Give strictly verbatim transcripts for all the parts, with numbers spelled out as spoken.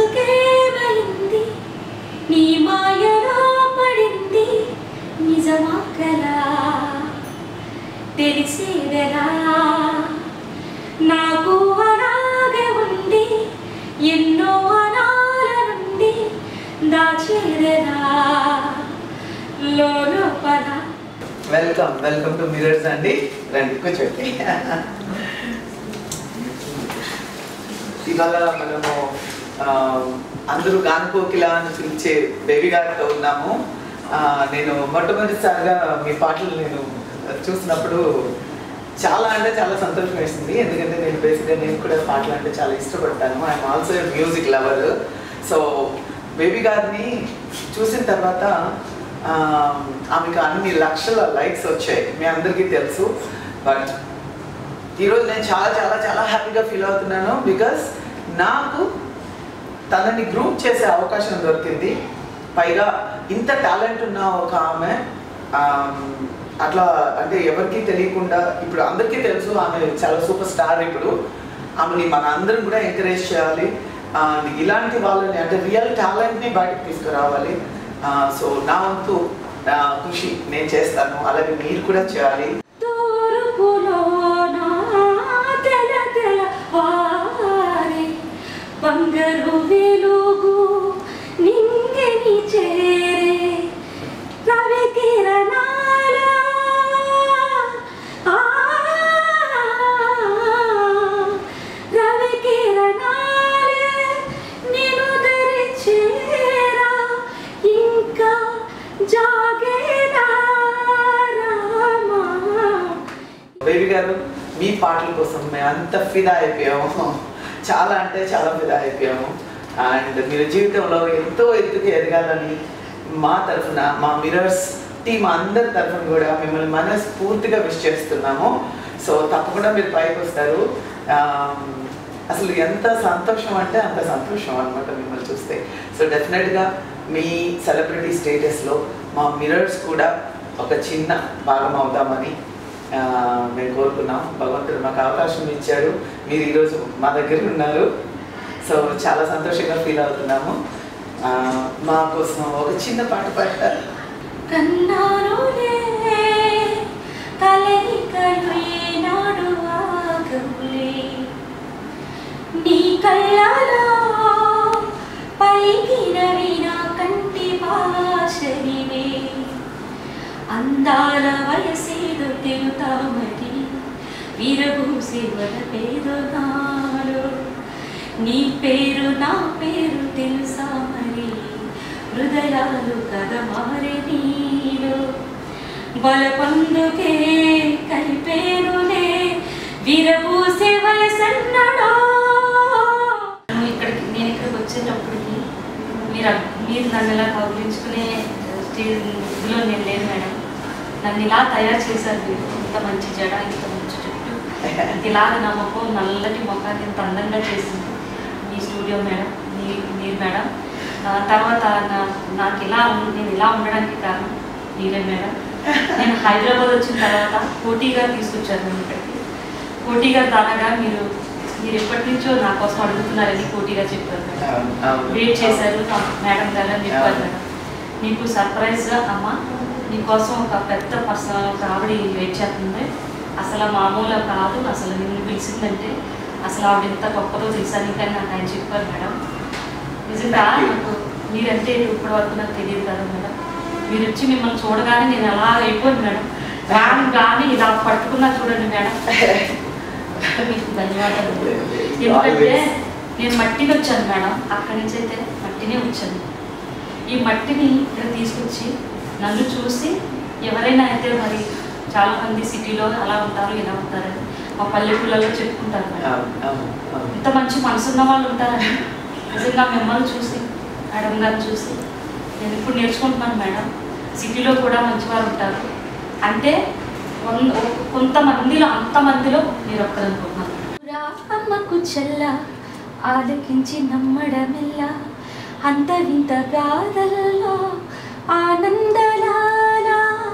మనసుకేమైంది నీ మాయలో పడింది నిజమా కలా తెలిసేదెలా నాకు అలాగే ఉంది ఎన్నో అనాల నుండి దాచేదెలా లోపల. వెల్కమ్ వెల్కమ్ టు మిరర్స్ అండి. రండి కూర్చోండి. ఇవాళ మనము అందరూ గానకోకిల అని పిలిచే బేబీ గారితో ఉన్నాము. నేను మొట్టమొదటిసారిగా మీ పాటలు నేను చూసినప్పుడు చాలా అంటే చాలా సంతోషం వేసింది. ఎందుకంటే నేను బేసిక్గా నేను కూడా పాటలు అంటే చాలా ఇష్టపడతాను. I'm also music lover. So Baby గారిని చూసిన తర్వాత ఆమెకు అన్ని లక్షల లైక్స్ వచ్చాయి, మీ అందరికీ తెలుసు. బట్ ఈరోజు నేను చాలా చాలా చాలా హ్యాపీగా ఫీల్ అవుతున్నాను. బికాస్ నాకు తనని గ్రూప్ చేసే అవకాశం దొరికింది. పైగా ఇంత టాలెంట్ ఉన్న ఒక ఆమె అట్లా అంటే ఎవరికి తెలియకుండా, ఇప్పుడు అందరికీ తెలుసు ఆమె చాలా సూపర్ స్టార్. ఇప్పుడు ఆమెని మన అందరం కూడా ఎంకరేజ్ చేయాలి. ఇలాంటి వాళ్ళని అంటే రియల్ టాలెంట్ని బయటకు తీసుకురావాలి. సో నా వంతు కృషి నేను చేస్తాను, అలాగే మీరు కూడా చేయాలి. బంగారు వెలుగు నింగిని చేరే రవి కిరణాల రవి కిరణాలే నేను దరిచేరా ఇంకా జాగేరా రామా. బేబీ గారు, మీ పాటల కోసం మేము అంత ఫిదా అయిపోయాము, చాలా అంటే చాలా ఫిదా అయిపోయాము. అండ్ మీరు జీవితంలో ఎంతో ఎత్తుకు ఎదగాలని మా తరఫున, మా మిరర్స్ టీమ్ అందరి తరఫున కూడా మిమ్మల్ని మనస్ఫూర్తిగా విష్ చేస్తున్నాము. సో తప్పకుండా మీరు పైకి వస్తారు. అసలు ఎంత సంతోషం అంటే అంత సంతోషం అనమాట మిమ్మల్ని చూస్తే. సో డెఫినెట్గా మీ సెలబ్రిటీ స్టేటస్లో మా మిరర్స్ కూడా ఒక చిన్న భాగం అవుదామని మేము కోరుకున్నాం. భగవంతుడు మాకు అవకాశం ఇచ్చాడు, మీరు ఈరోజు మా దగ్గర ఉన్నారు. సో చాలా సంతోషంగా ఫీల్ అవుతున్నాము. మా కోసం ఒక చిన్న పాట పాడతారు. నీ కళ్ళలో పైకి నవీనా కంటి భాషనివే అందాల వయసేదో తిరుతామని విరబూసి వదపేదో నాలో నీ పేరు నా పేరు తెలుసా మరి హృదయాలు కదా మారే నీలో బలపందుకే కలిపేరునే విరబూసే వయసన్నడో. ఇక్కడికి నేను ఇక్కడికి వచ్చేటప్పటికి మీరు మీరు నన్ను ఇలా కౌగిలించుకునే స్టేజ్ ఇదిలో నేను లేను మేడం. నన్ను ఇలా తయారు చేశారు మీరు. ఇంత మంచి జడ, ఇంత మంచి జుట్టు, ఇలాగ నా మొక్కం నల్లటి మొక్కని ఇంత అందంగా చేసింది మీ స్టూడియో మేడం, మీ మీరు మేడం. తర్వాత నా నాకు ఇలా నేను ఇలా ఉండడానికి కారణం మీరే మేడం. నేను హైదరాబాద్ వచ్చిన తర్వాత కోటి గారు తీసుకొచ్చారు నేను ఇక్కడికి. కోటి గారు దానగా మీరు మీరు ఎప్పటి నుంచో నా కోసం అడుగుతున్నారని కోటి గారు చెప్పారు మేడం. వెయిట్ చేశారు మేడం గారు అని చెప్పారు మేడం. నీకు సర్ప్రైజ్గా అమ్మ నీకోసం ఒక పెద్ద పర్సనల్ ఒక ఆవిడ వెయిట్ చేస్తుంది, అసలు మామూలు కాదు, అసలు నిన్ను పిలిచిందంటే అసలు ఆవిడ ఎంత గొప్పదో తెలుసాను కానీ నాకు ఆయన చెప్పారు మేడం. నిజంగా నాకు మీరంటే ఇప్పటి వరకు నాకు తెలియదు కదా మేడం. మీరు వచ్చి మిమ్మల్ని చూడగానే నేను అలా అయిపోయింది మేడం. రాను కానీ ఇలా పట్టుకున్నా చూడండి మేడం. మీకు ధన్యవాదాలు. ఎందుకంటే నేను మట్టిని వచ్చాను మేడం, అక్కడి నుంచి అయితే మట్టినే వచ్చాను. ఈ మట్టిని ఇక్కడ తీసుకొచ్చి నన్ను చూసి ఎవరైనా అయితే మరి చాలామంది సిటీలో అలా ఉంటారు ఇలా ఉంటారని మా పల్లెటూళ్ళలో చెప్పుకుంటారు మేడం. ఇంత మంచి మనసున్న వాళ్ళు ఉంటారని నిజంగా మిమ్మల్ని చూసి మేడం గారిని చూసి నేను ఇప్పుడు నేర్చుకుంటున్నాను మేడం. సిటీలో కూడా మంచివారు ఉంటారు అంటే కొంతమందిలో అంతమందిలో మీరు ఒక్కరనుకుంటున్నాను. అమ్మకు చెల్ల ఆలకించి నమ్మడమెల్లా అంత వింత గాథల్లో ఆనందలాల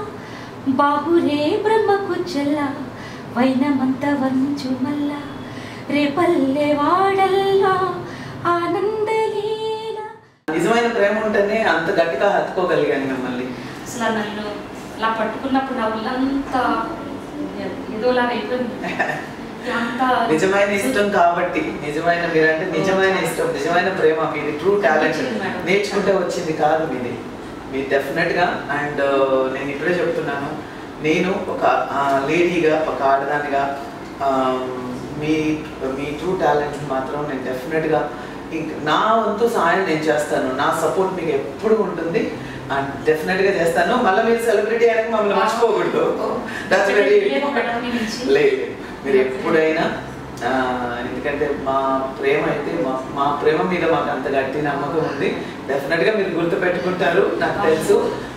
బాహురే బ్రహ్మకు చెల్ల వైనమంత వంచు మల్ల రేపల్లె వాడల్లో ఆనందలీల గట్టిగా హత్తుకోగలిగాను మిమ్మల్ని. అసలు నన్ను ఇలా పట్టుకున్నప్పుడు నా ఒళ్ళంతా ఏదోలాగా అయిపోయింది. నిజమైన ఇష్టం కాబట్టి, నిజమైన మీరంటే నిజమైన ఇష్టం, నిజమైన ప్రేమ మీది, ట్రూ టాలెంట్ నేర్చుకుంటే వచ్చింది కాదు మీది, మీ డెఫినెట్గా. అండ్ నేను ఇప్పుడే చెప్తున్నాను, నేను ఒక లేడీగా, ఒక ఆడదానిగా మీ మీ ట్రూ టాలెంట్ మాత్రం నేను డెఫినెట్గా నా వంతు సహాయం నేను చేస్తాను. నా సపోర్ట్ మీకు ఎప్పుడు ఉంటుంది అండ్ డెఫినెట్గా చేస్తాను. మళ్ళీ మీరు సెలబ్రిటీ అనేది మమ్మల్ని మర్చిపోకూడదు. దట్స్ వెరీ లేదు, మీరు ఎప్పుడైనా, ఎందుకంటే మా ప్రేమ అయితే మా మా ప్రేమ మీద మాకు అంత గట్టి నమ్మకం ఉంది. డెఫినెట్గా మీరు గుర్తు పెట్టుకుంటారు నాకు తెలుసు.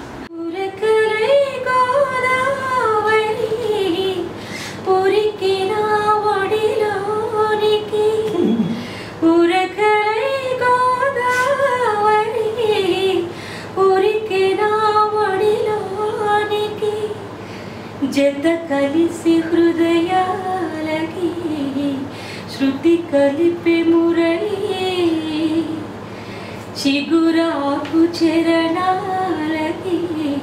జత కలిసి హృదయాలకి శృతి కలిపే మురళి, చిగురాకు చరణాలకి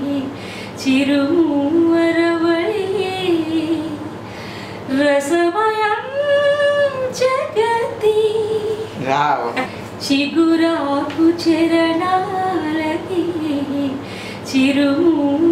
చిరుమూవరవళి, రసమయం జగతి చిగురాకు చరణాలకి చిరుమూ